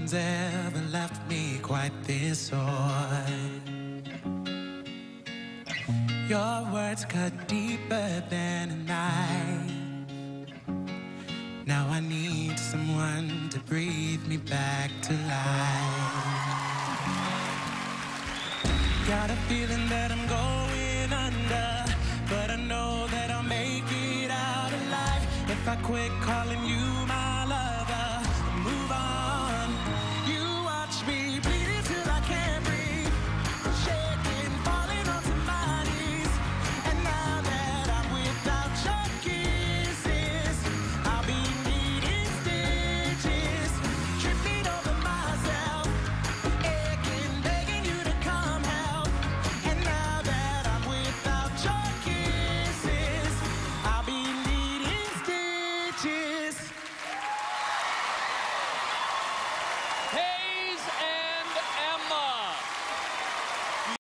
one's ever left me quite this sore. Your words cut deeper than a knife. Now I need someone to breathe me back to life. Got a feeling that I'm going under, but I know that I'll make it out alive. If I quit calling you